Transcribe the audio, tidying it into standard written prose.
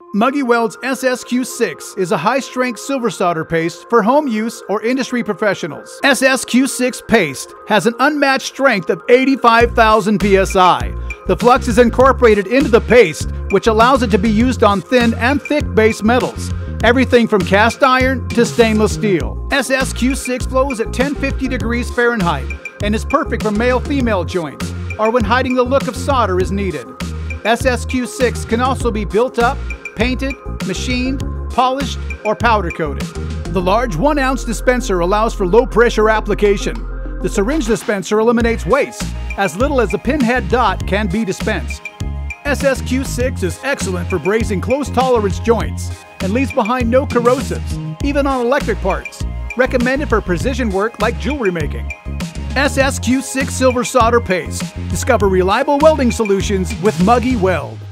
Muggy Weld's SSQ-6 is a high-strength silver solder paste for home use or industry professionals. SSQ-6 paste has an unmatched strength of 85,000 psi. The flux is incorporated into the paste, which allows it to be used on thin and thick base metals, everything from cast iron to stainless steel. SSQ-6 flows at 1050 degrees Fahrenheit and is perfect for male-female joints or when hiding the look of solder is needed. SSQ-6 can also be built up, painted, machined, polished, or powder coated. The large 1-ounce dispenser allows for low-pressure application. The syringe dispenser eliminates waste. As little as a pinhead dot can be dispensed. SSQ-6 is excellent for brazing close-tolerance joints and leaves behind no corrosives, even on electric parts. Recommended for precision work like jewelry making. SSQ-6 Silver Solder Paste. Discover reliable welding solutions with Muggy Weld.